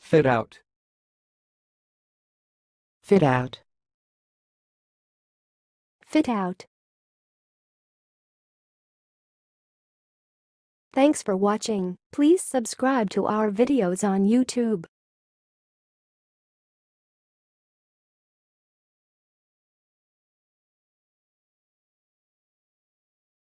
fitout, fitout, fitout. Thanks for watching. Please subscribe to our videos on YouTube.